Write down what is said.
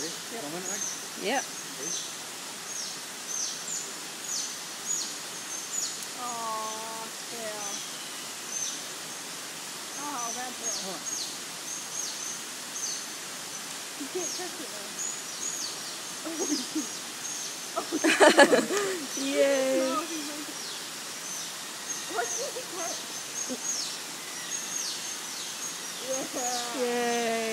Yep. Oh, yeah. Oh, that's it. You can't touch it though. Yay. No, what's the cut? Yeah. Yay.